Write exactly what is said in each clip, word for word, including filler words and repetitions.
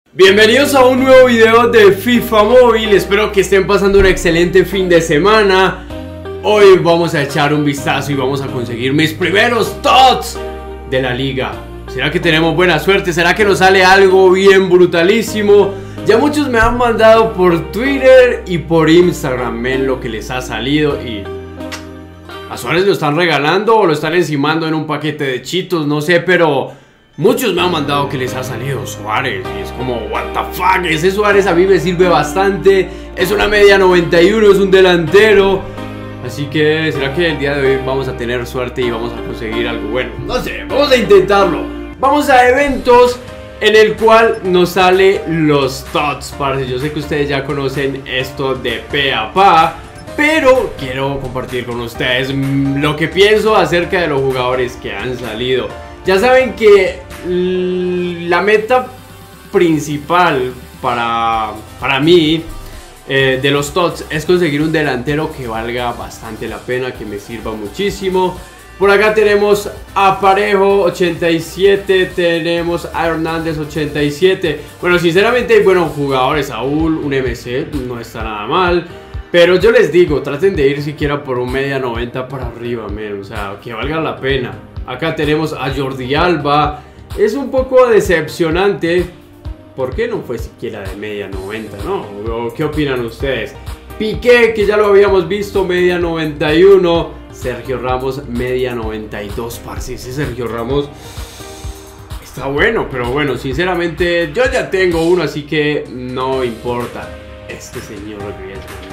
Bienvenidos a un nuevo video de FIFA Móvil. Espero que estén pasando un excelente fin de semana. Hoy vamos a echar un vistazo y vamos a conseguir mis primeros T O T S de la liga. ¿Será que tenemos buena suerte? ¿Será que nos sale algo bien brutalísimo? Ya muchos me han mandado por Twitter y por Instagram, ven lo que les ha salido. Y a Suárez lo están regalando o lo están encimando en un paquete de chitos, no sé, pero muchos me han mandado que les ha salido Suárez. Y es como, what the fuck, ese Suárez a mí me sirve bastante. Es una media noventa y uno, es un delantero. Así que, ¿será que el día de hoy vamos a tener suerte y vamos a conseguir algo bueno? No sé, vamos a intentarlo. Vamos a eventos en el cual nos sale los T O T S, parce. Yo sé que ustedes ya conocen esto de pe a pa, pero quiero compartir con ustedes lo que pienso acerca de los jugadores que han salido. Ya saben que la meta principal para, para mí eh, de los T O T S es conseguir un delantero que valga bastante la pena, que me sirva muchísimo. Por acá tenemos a Parejo ochenta y siete, tenemos a Hernández ochenta y siete. Bueno, sinceramente hay buenos jugadores. Saúl, un eme ce, no está nada mal. Pero yo les digo, traten de ir siquiera por un media noventa para arriba, man. O sea, que valga la pena. Acá tenemos a Jordi Alba. Es un poco decepcionante. ¿Por qué no fue siquiera de media noventa, no? ¿Qué opinan ustedes? Piqué, que ya lo habíamos visto, media noventa y uno. Sergio Ramos, media noventa y dos, parce. Ese Sergio Ramos está bueno, pero bueno, sinceramente yo ya tengo uno, así que no importa. Este señor Griezmann,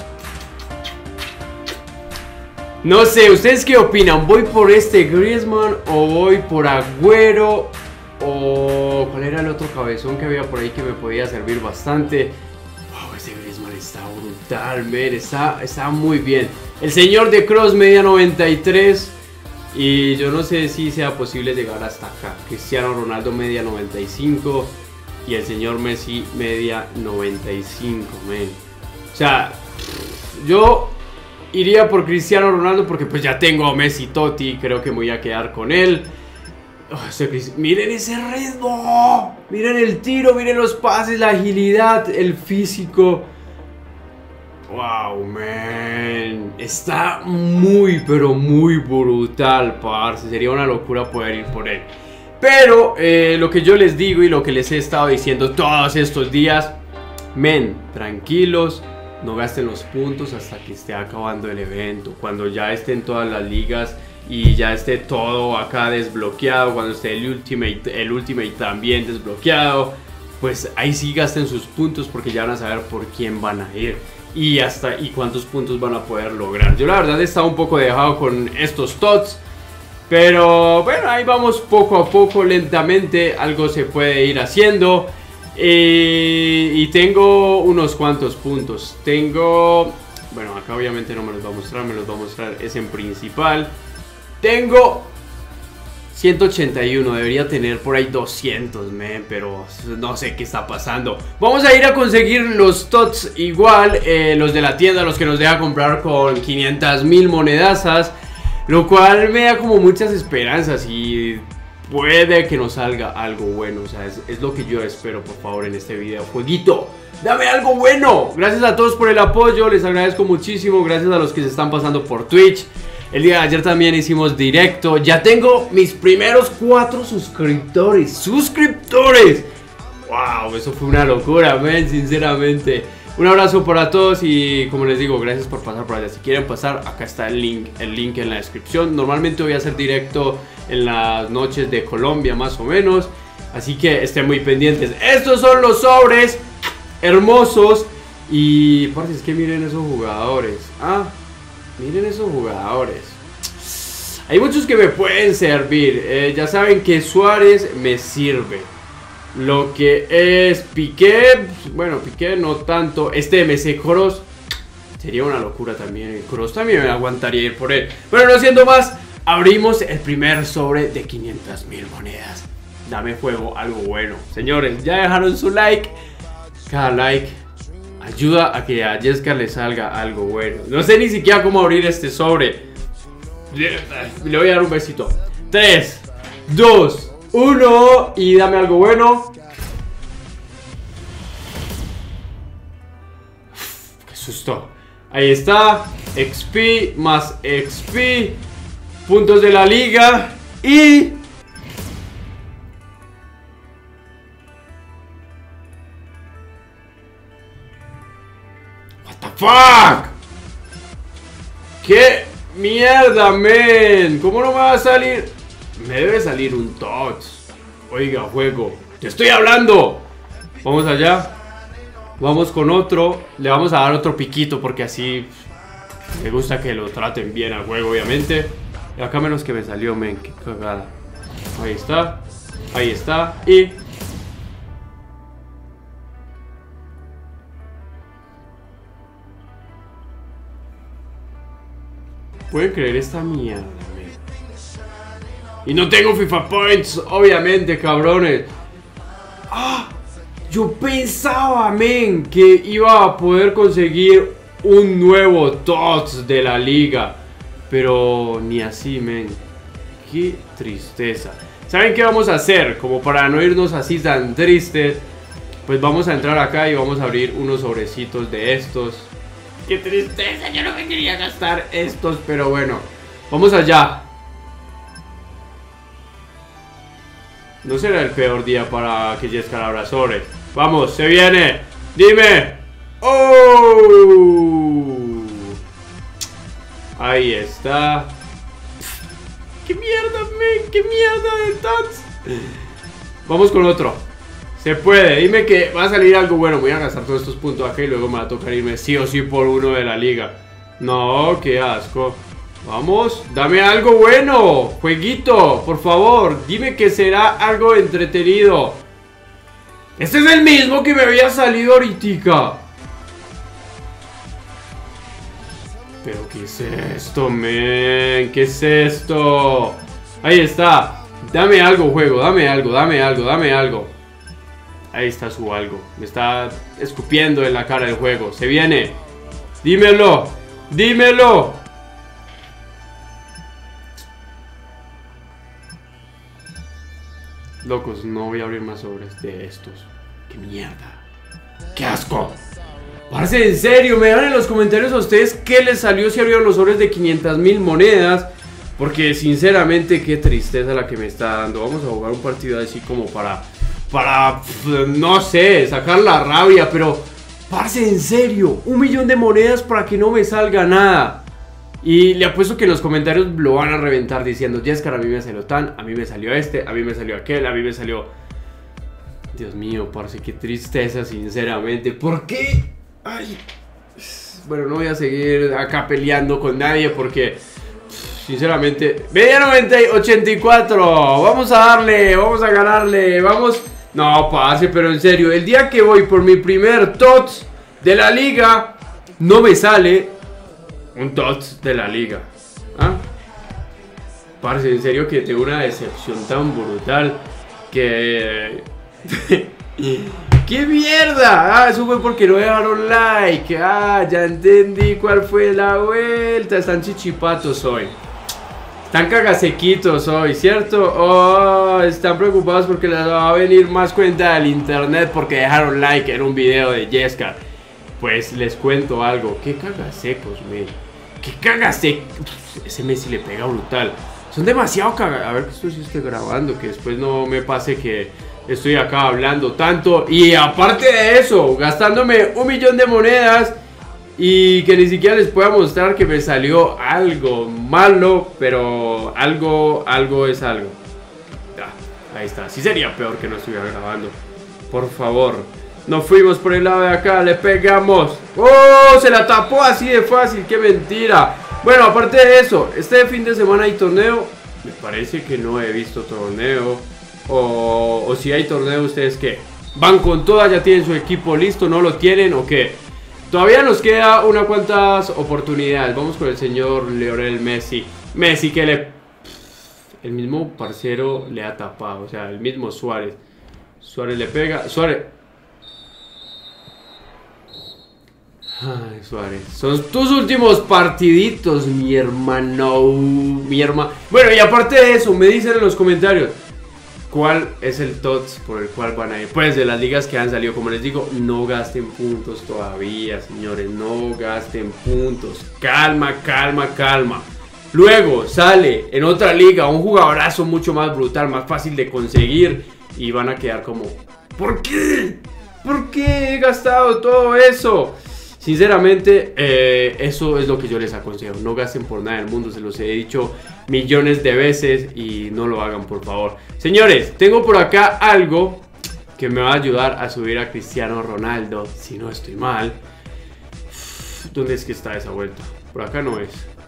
no sé, ¿ustedes qué opinan? ¿Voy por este Griezmann o voy por Agüero? ¿O cuál era el otro cabezón que había por ahí que me podía servir bastante? Wow, ese Griezmann está brutal, man. Está, está muy bien. El señor de Cross, media noventa y tres. Y yo no sé si sea posible llegar hasta acá. Cristiano Ronaldo, media noventa y cinco. Y el señor Messi, media noventa y cinco, man. O sea, yo iría por Cristiano Ronaldo porque pues ya tengo a Messi Totti. Creo que me voy a quedar con él. Oh, ese, miren ese ritmo. Miren el tiro, miren los pases, la agilidad, el físico. Wow, man. Está muy, pero muy brutal, parce. Sería una locura poder ir por él. Pero eh, lo que yo les digo y lo que les he estado diciendo todos estos días, men, tranquilos. No gasten los puntos hasta que esté acabando el evento. Cuando ya estén todas las ligas y ya esté todo acá desbloqueado, cuando esté el Ultimate, el Ultimate también desbloqueado, pues ahí sí gasten sus puntos porque ya van a saber por quién van a ir y hasta y cuántos puntos van a poder lograr. Yo la verdad he estado un poco dejado con estos T O T S, pero bueno, ahí vamos poco a poco, lentamente, algo se puede ir haciendo. Eh, y tengo unos cuantos puntos. Tengo, bueno, acá obviamente no me los va a mostrar, me los va a mostrar es en principal. Tengo ciento ochenta y uno, debería tener por ahí doscientos, man, pero no sé qué está pasando. Vamos a ir a conseguir los T O T S igual, eh, los de la tienda, los que nos deja comprar con quinientas mil monedazas, lo cual me da como muchas esperanzas y puede que nos salga algo bueno. O sea, es, es lo que yo espero, por favor, en este video. Jueguito, dame algo bueno. Gracias a todos por el apoyo, les agradezco muchísimo. Gracias a los que se están pasando por Twitch. El día de ayer también hicimos directo. Ya tengo mis primeros cuatro suscriptores. ¡Suscriptores! ¡Wow! Eso fue una locura, man, sinceramente. Un abrazo para todos y como les digo, gracias por pasar por allá. Si quieren pasar, acá está el link, el link en la descripción. Normalmente voy a hacer directo en las noches de Colombia, más o menos. Así que estén muy pendientes. Estos son los sobres hermosos. Y parce, es que miren esos jugadores. Ah, miren esos jugadores. Hay muchos que me pueden servir. eh, Ya saben que Suárez me sirve. Lo que es Piqué, bueno, Piqué no tanto. Este eme ce Cross sería una locura también. El Cross también me aguantaría ir por él. Pero no siendo más, abrimos el primer sobre de quinientas mil monedas. Dame juego, algo bueno. Señores, ya dejaron su like. Cada like ayuda a que a Jessica le salga algo bueno. No sé ni siquiera cómo abrir este sobre. Le voy a dar un besito. tres, dos, uno. Y dame algo bueno. asustó. Ahí está. X P más X P. Puntos de la liga. Y... what the fuck. ¿Qué mierda, men? ¿Cómo no me va a salir? Me debe salir un Tots. Oiga, juego, te estoy hablando. Vamos allá. Vamos con otro. Le vamos a dar otro piquito porque así me gusta que lo traten bien al juego, obviamente. Y acá menos que me salió, men. Qué cagada. Ahí está. Ahí está. Y... ¿pueden creer esta mierda, men? Y no tengo FIFA Points, obviamente, cabrones. ¡Ah! Yo pensaba, men, que iba a poder conseguir un nuevo Tots de la liga. Pero ni así, men. Qué tristeza. ¿Saben qué vamos a hacer? Como para no irnos así tan tristes, pues vamos a entrar acá y vamos a abrir unos sobrecitos de estos. Qué tristeza, yo no me quería gastar estos, pero bueno. Vamos allá. No será el peor día para que Jescar abra sobres. Vamos, se viene. Dime. ¡Oh! Ahí está. ¡Qué mierda, men! ¡Qué mierda de Tots! Vamos con otro. Se puede. Dime que va a salir algo bueno. Voy a gastar todos estos puntos acá y luego me va a tocar irme sí o sí por uno de la liga. No, qué asco. Vamos, dame algo bueno. Jueguito, por favor. Dime que será algo entretenido. Este es el mismo que me había salido ahorita. Pero ¿qué es esto, men? ¿Qué es esto? Ahí está. Dame algo, juego. Dame algo, dame algo, dame algo. Ahí está su algo. Me está escupiendo en la cara del juego. Se viene. Dímelo. Dímelo. Locos, no voy a abrir más sobres de estos. ¡Qué mierda! ¡Qué asco! Parce, en serio, me dan en los comentarios a ustedes qué les salió si abrieron los sobres de quinientas mil monedas. Porque sinceramente, qué tristeza la que me está dando. Vamos a jugar un partido así como para... Para, no sé, sacar la rabia. Pero, parce, en serio, un millón de monedas para que no me salga nada. Y le apuesto que en los comentarios lo van a reventar diciendo: Jescar, a mí me salió tan, a mí me salió este, a mí me salió aquel, a mí me salió... Dios mío, parce, qué tristeza, sinceramente. ¿Por qué? Ay. Bueno, no voy a seguir acá peleando con nadie porque... Sinceramente... Media noventa, ochenta y cuatro. Vamos a darle, vamos a ganarle, vamos... No, parce, pero en serio, el día que voy por mi primer Tots de la liga, no me sale un Tots de la liga. ¿Ah? Parce, en serio que tengo una decepción tan brutal que... ¡Qué mierda! Ah, eso fue porque no dejaron like. Ah, ya entendí cuál fue la vuelta. Están chichipatos hoy. Están cagasequitos hoy, ¿cierto? Oh, están preocupados porque les va a venir más cuenta del internet porque dejaron like en un video de Jescar. Pues les cuento algo. ¡Qué cagasecos, men! ¡Qué cagasecos! Ese Messi le pega brutal. Son demasiado cagas. A ver que esto sí estoy grabando, que después no me pase que estoy acá hablando tanto. Y aparte de eso, gastándome un millón de monedas y que ni siquiera les pueda mostrar que me salió algo malo. Pero algo, algo es algo. Ah, ahí está. Sí sería peor que no estuviera grabando. Por favor. Nos fuimos por el lado de acá. Le pegamos. ¡Oh! Se la tapó así de fácil. ¡Qué mentira! Bueno, aparte de eso, este fin de semana hay torneo. Me parece que no he visto torneo. O, o si hay torneo, ¿ustedes qué? ¿Van con todas? ¿Ya tienen su equipo listo? ¿No lo tienen o qué? Todavía nos queda unas cuantas oportunidades. Vamos con el señor Lionel Messi. Messi que le... El mismo parcero le ha tapado. O sea, el mismo Suárez. Suárez le pega. Suárez... Ay, Suárez. Son tus últimos partiditos, mi hermano. Mi hermano. Bueno, y aparte de eso, me dicen en los comentarios: ¿cuál es el T O T S por el cual van a ir? Pues de las ligas que han salido, como les digo, no gasten puntos todavía, señores, no gasten puntos. Calma, calma, calma. Luego sale en otra liga un jugadorazo mucho más brutal, más fácil de conseguir y van a quedar como, ¿por qué? ¿Por qué he gastado todo eso? Sinceramente, eh, eso es lo que yo les aconsejo. No gasten por nada del mundo, se los he dicho millones de veces y no lo hagan, por favor. Señores, tengo por acá algo que me va a ayudar a subir a Cristiano Ronaldo, si no estoy mal. ¿Dónde es que está esa vuelta? Por acá no es.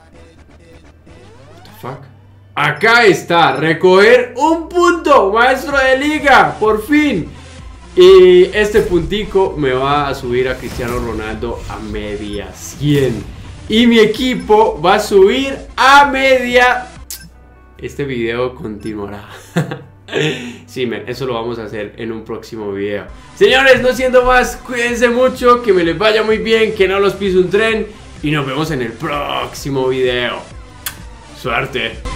Fuck. Acá está, recoger un punto, maestro de liga, por fin. Y este puntico me va a subir a Cristiano Ronaldo a media cien. Y mi equipo va a subir a media. Este video continuará. Sí, men, eso lo vamos a hacer en un próximo video. Señores, no siendo más, cuídense mucho, que me les vaya muy bien, que no los pise un tren. Y nos vemos en el próximo video. Suerte.